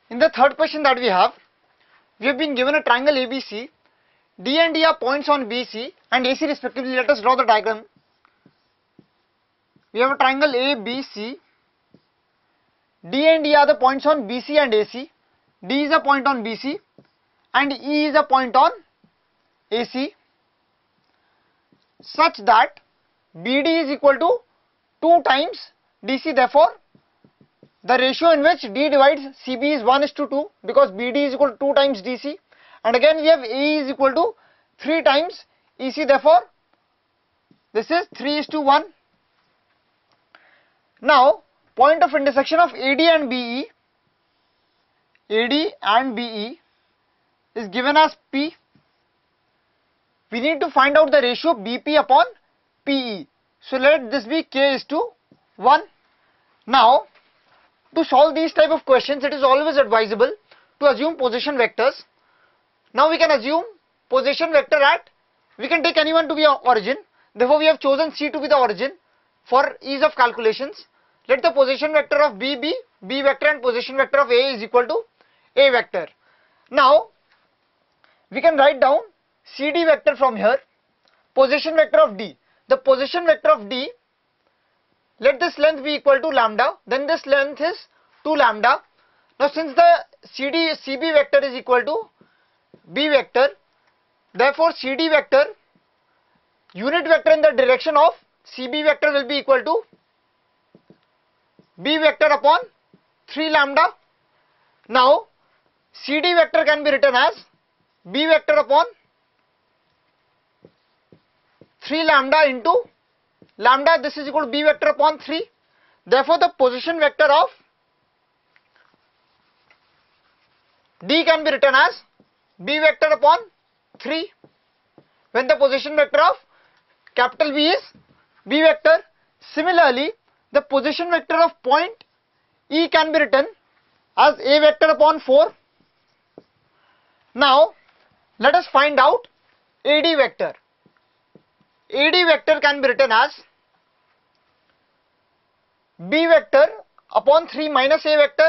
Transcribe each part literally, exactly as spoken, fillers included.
In the third question that we have, we have been given a triangle A B C. D and D are points on B C and A C respectively. Let us draw the diagram. We have a triangle A B C. D and E are the points on B C and A C. D is a point on B C and E is a point on A C, such that B D is equal to two times D C. Therefore, the ratio in which D divides C B is one is to two, because B D is equal to two times D C, and again we have A E is equal to three times E C. Therefore, this is three is to one. Now, point of intersection of A D and B E, A D and B E is given as P. We need to find out the ratio B P upon P E. So let this be K is to one. Now, to solve these type of questions, it is always advisable to assume position vectors. Now we can assume position vector at, we can take anyone to be our origin. Therefore, we have chosen C to be the origin for ease of calculations. Let the position vector of B be B vector and position vector of A is equal to A vector. Now, we can write down C D vector from here, position vector of D. The position vector of D, let this length be equal to lambda, then this length is two lambda. Now, since the C D C B vector is equal to B vector, therefore C D vector, unit vector in the direction of C B vector will be equal to B vector upon three lambda. Now, C D vector can be written as B vector upon three lambda into lambda. This is equal to B vector upon three. Therefore, the position vector of D can be written as B vector upon three, when the position vector of capital B is B vector. Similarly, the position vector of point E can be written as A vector upon four. Now, let us find out A D vector. A D vector can be written as B vector upon three minus A vector,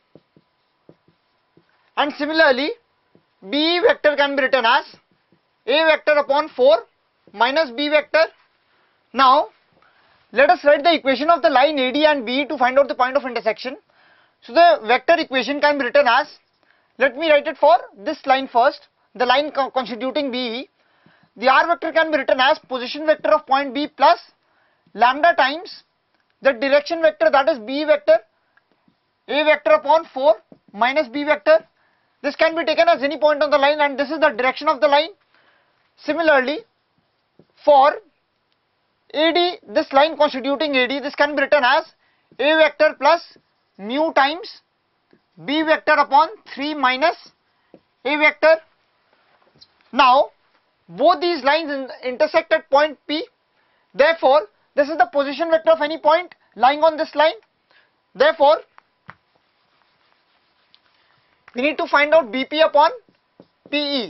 and similarly B E vector can be written as A vector upon four minus B vector. Now, let us write the equation of the line A D and B E to find out the point of intersection. So, the vector equation can be written as, let me write it for this line first, the line co constituting B E. The R vector can be written as position vector of point B plus lambda times the direction vector, that is B vector, A vector upon four minus B vector. This can be taken as any point on the line, and this is the direction of the line. Similarly, for A D, this line constituting A D, this can be written as A vector plus mu times B vector upon three minus A vector. Now, both these lines in intersect at point P. Therefore, this is the position vector of any point lying on this line. Therefore, we need to find out B P upon P E.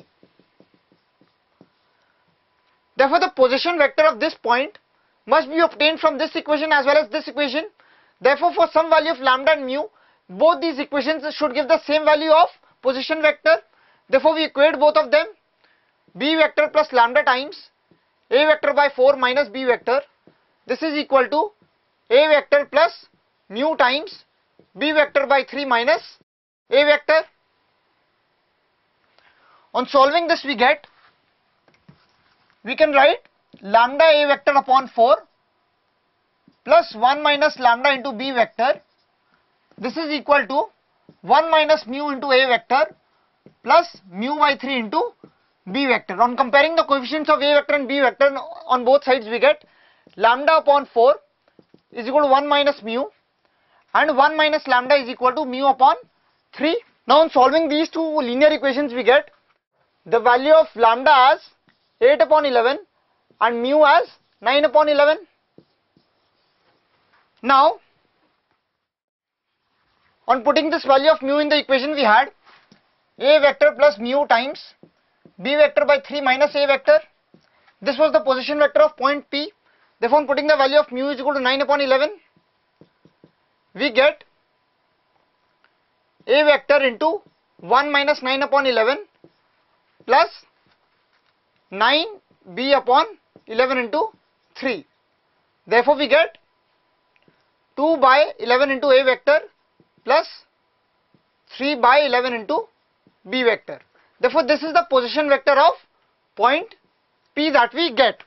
Therefore, the position vector of this point must be obtained from this equation as well as this equation. Therefore, for some value of lambda and mu, both these equations should give the same value of position vector. Therefore, we equate both of them. B vector plus lambda times A vector by four minus B vector. This is equal to A vector plus mu times B vector by three minus A vector. On solving this, we get, we can write lambda A vector upon four plus one minus lambda into B vector. This is equal to one minus mu into A vector plus mu by three into B vector. On comparing the coefficients of A vector and B vector on both sides, we get lambda upon four is equal to one minus mu and one minus lambda is equal to mu upon three. Now, on solving these two linear equations, we get the value of lambda as eight upon eleven and mu as nine upon eleven. Now, on putting this value of mu in the equation, we had A vector plus mu times B vector by three minus A vector. This was the position vector of point P. Therefore, on putting the value of mu is equal to nine upon eleven, we get A vector into one minus nine upon eleven plus nine B upon eleven into three. Therefore we get two by eleven into A vector plus three by eleven into B vector. Therefore this is the position vector of point P that we get.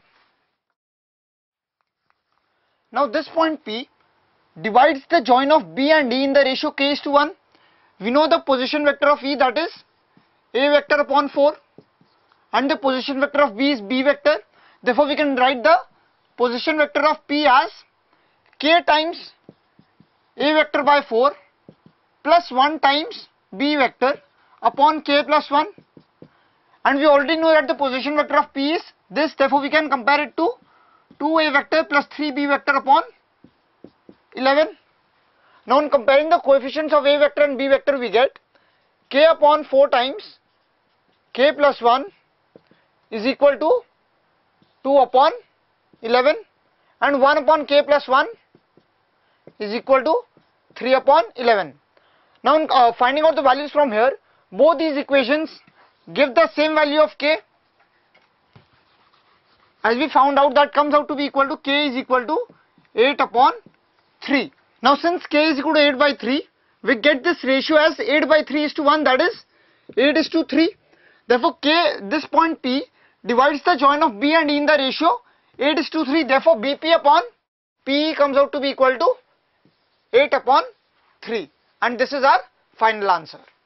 Now this point P divides the join of B and E in the ratio k is to one. We know the position vector of E, that is A vector upon four, and the position vector of B is B vector. Therefore we can write the position vector of P as k times A vector by four plus one times B vector upon k plus one, and we already know that the position vector of P is this. Therefore we can compare it to two A vector plus three B vector upon eleven. Now in comparing the coefficients of A vector and B vector, we get k upon four times k plus one is equal to two upon eleven, and one upon k plus one is equal to three upon eleven. Now in uh, finding out the values from here, both these equations give the same value of k. As we found out, that comes out to be equal to k is equal to eight upon three. Now since k is equal to eight by three, we get this ratio as eight by three is to one, that is eight is to three. Therefore k, this point P divides the join of B and E in the ratio eight is to three. Therefore B P upon P E comes out to be equal to eight upon three, and this is our final answer.